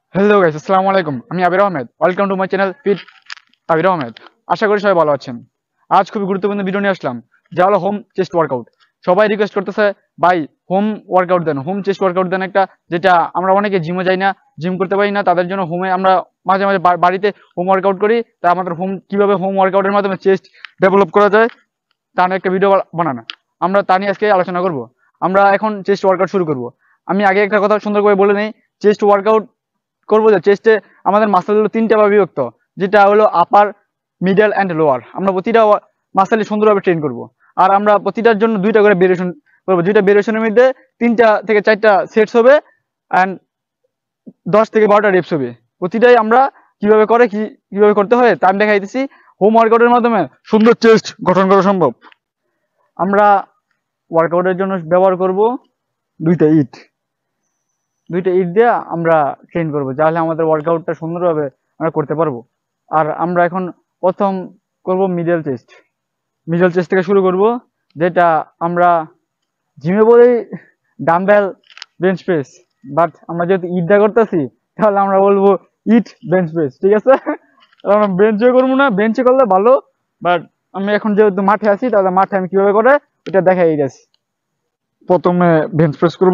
Hello guys, আসসালামু আলাইকুম। আমি Abir Ahmed. Welcome to my channel fit Abir Ahmed. আশা করি সবাই ভালো আছেন। আজ খুবই গুরুত্বপূর্ণ ভিডিও নিয়ে আসলাম, যা হলো হোম চেস্ট ওয়ার্কআউট। সবাই রিকোয়েস্ট করতেছে, ভাই হোম ওয়ার্কআউট দেন, হোম চেস্ট ওয়ার্কআউট দেন একটা, যেটা আমরা অনেকে জিমে যাই না, জিম করতে পারি না, তাদের জন্য হোমে আমরা মাঝে মাঝে বাড়িতে হোম ওয়ার্কআউট করি। তা আমাদের কিভাবে হোম ওয়ার্কআউটের মাধ্যমে চেস্ট ডেভেলপ করা যায় তা নিয়ে একটা ভিডিও বানানো, আমরা তা নিয়ে আজকে আলোচনা করব। আমরা এখন চেস্ট ওয়ার্কআউট শুরু করব। আমি আগে একটা কথা সুন্দর করে বলে নেই, চেস্ট ওয়ার্কআউট করবো যে চেস্টে আমাদের মাসেলগুলো তিনটা ভাবে বিভক্ত, যেটা হলো আপার, মিডল অ্যান্ড লোয়ার। আমরা প্রতিটা মাসেলই সুন্দরভাবে ট্রেন করব। আর আমরা প্রতিটার জন্য দুইটা করে ভেরিয়েশন করবো, দুইটা ভেরিয়েশনের মধ্যে 3টা থেকে 4টা সেটস হবে অ্যান্ড 10 থেকে 12টা রেপস হবে। প্রতিটাই আমরা কিভাবে করতে হয় তা আমি দেখাই দিচ্ছি। হোম ওয়ার্কআউটের মাধ্যমে সুন্দর চেস্ট গঠন করা সম্ভব। আমরা ওয়ার্কআউটের জন্য ব্যবহার করব দুইটা ইট দিয়ে আমরা ট্রেন করবো, তাহলে আমাদের ওয়ার্কআউটটা সুন্দরভাবে আমরা করতে পারবো। আর আমরা এখন প্রথম করব মিডল চেস্ট থেকে শুরু করব, যেটা আমরা জিমে বলি ডাম্বেল বেঞ্চ প্রেস, বাট আমরা যেহেতু ইট দিয়ে করতেছি তাহলে আমরা বলবো ইট বেঞ্চ প্রেস, ঠিক আছে? আমরা বেঞ্চে করবো না, বেঞ্চে করলে ভালো, বাট আমি এখন যেহেতু মাঠে আছি তাহলে মাঠে আমি কিভাবে করে এটা দেখাই গেছি। প্রথমে বেঞ্চ প্রেস করব,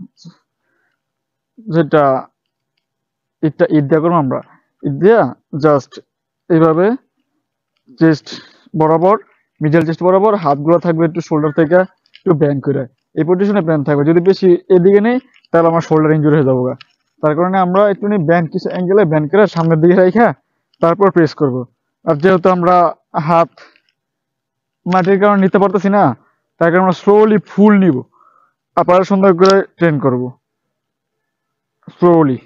যেটা ইট দিয়ে করবো। আমরা ইট দিয়া জাস্ট এইভাবে চেস্ট বরাবর, মিডল চেস্ট বরাবর, হাতগুলো থাকবে একটু শোল্ডার থেকে একটু ব্যান্ড করে, এই পজিশনে ব্যান্ড থাকবে। যদি বেশি এদিকে নেই তাহলে আমার শোল্ডার ইনজুরি হয়ে যাবো। তার কারণে আমরা একটু ব্যান্ড কিছু অ্যাঙ্গেলে ব্যান্ড করে সামনের দিকে রাখা তারপর প্রেস করব। আর যেহেতু আমরা হাত মাটির কারণে নিতে পারতেছি না, তার কারণে আমরা স্লোলি ফুল নিব, আবার সুন্দর করে ট্রেন করব স্লোলি।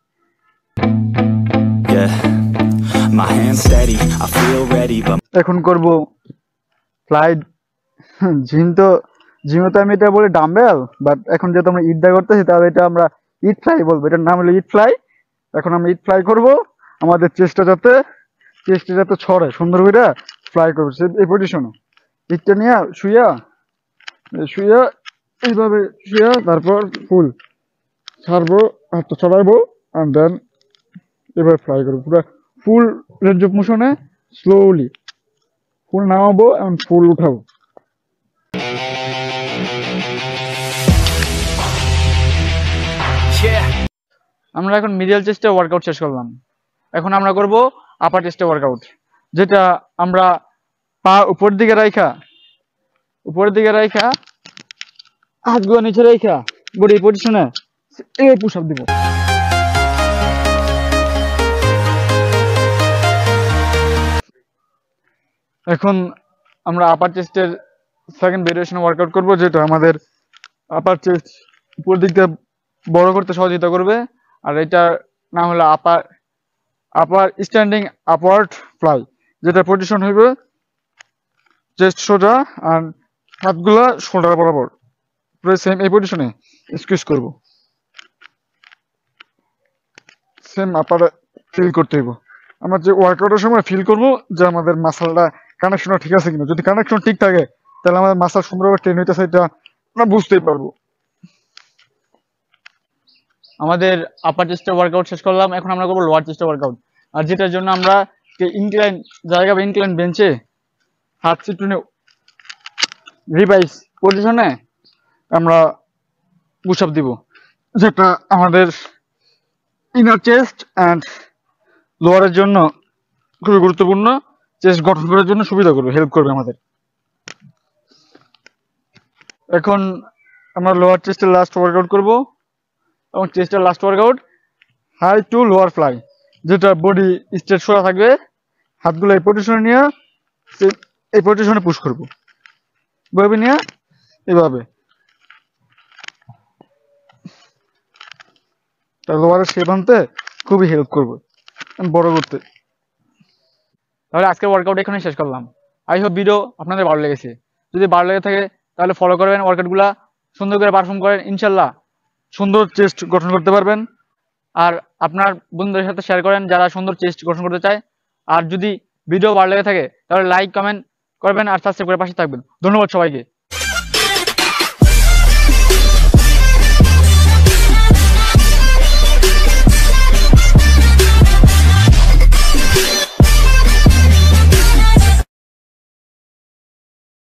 এখন করব ফ্লাই। জিমে তো আমি এটা বলি ডাম্বেল, বাট এখন যেহেতু আমরা ইট দা করতেছি তাহলে এটা আমরা ইট ফ্লাই বলবো। এটার নাম হলো ইট ফ্লাই। এখন আমরা ইট ফ্লাই করব, আমাদের চেষ্টা যাতে ছড়ে সুন্দর করে ফ্লাই করবো এই পজিশনে। ইটটা নিয়ে শুইয়া এইভাবে শুইয়া তারপর ফুল ছাড়বো, হাতটা ছড়াইবো, আর দেন এবার ফ্লাই করবো পুরো ফুল রেঞ্জ অফ মোশনে। স্লোলি ফুল নামাবো এবং ফুল উঠাবো। আমরা এখন মিডল চেস্টে ওয়ার্কআউট শেষ করলাম। এখন আমরা করব আপার চেস্টে ওয়ার্কআউট, যেটা আমরা পা উপরের দিকে রাখা হাতগুলো নিচে রাখা বডি পজিশনে এই পুশ আপ দিব। এখন আমরা আপার চেস্টের সেকেন্ড ভেরিয়েশন ওয়ার্কআউট করব, যেটা আমাদের আপার চেস্ট উপর দিক দিয়ে বড় করতে সহযোগিতা করবে। আর এটার নাম হলো আপার স্ট্যান্ডিং আপওয়ার্ড ফ্লাই, যেটা পজিশন হইবে চেস্ট সোজা আর হাতগুলা শোল্ডার বরাবর, পুরো সেম এই পজিশনে স্কুইজ করব। সেম আপার ফিল করতে হইব। আমরা যে ওয়ার্কআউটের সময় ফিল করব যে আমাদের মাসলটা কানেকশনটা ঠিক আছে কিনা। যদি কানেকশন ঠিক থাকে তাহলে আমাদের মাসল সুন্দরভাবে ট্রেন হইতেছে, এটা আমরা বুঝতেই পারবো। আমাদের আপার চেস্টের ওয়ার্কআউট শেষ করলাম। এখন আমরা করবো লোয়ার চেস্টের ওয়ার্কআউট, আর যেটার জন্য আমরা ইনক্লাইন জায়গা বা ইনক্লাইন বেঞ্চে হাত চিটুনে রিভাইস পজিশনে আমরা পুশ আপ দিব, যেটা আমাদের ইনার চেস্ট অ্যান্ড লোয়ারের জন্য খুবই গুরুত্বপূর্ণ। চেস্ট গঠন করার জন্য সুবিধা করবে, হেল্প করবে আমাদের। এখন আমরা লোয়ার চেস্টের লাস্ট ওয়ার্কআউট করব, এবং চেস্টের last workout high to lower fly, যেটা বডি স্ট্রেট সোজা থাকবে, হাতগুলো এই পজিশনে নিয়ে এই পজিশনে পুশ করবো, এভাবে নিয়ে এভাবে লোয়ারের শেপ আনতে খুবই হেল্প করবে, বড় করতে। তাহলে আজকের ওয়ার্কআউট এখানে শেষ করলাম। আই হোপ ভিডিও আপনাদের ভালো লেগেছে। যদি ভালো লেগে থাকে তাহলে ফলো করবেন, ওয়ার্কআউটগুলো সুন্দর করে পারফর্ম করেন, ইনশাল্লাহ সুন্দর চেস্ট গঠন করতে পারবেন। আর আপনার বন্ধুদের সাথে শেয়ার করেন যারা সুন্দর চেস্ট গঠন করতে চায়। আর যদি ভিডিও ভালো লেগে থাকে তাহলে লাইক কমেন্ট করবেন আর সাবস্ক্রাইব করে পাশে থাকবেন। ধন্যবাদ সবাইকে।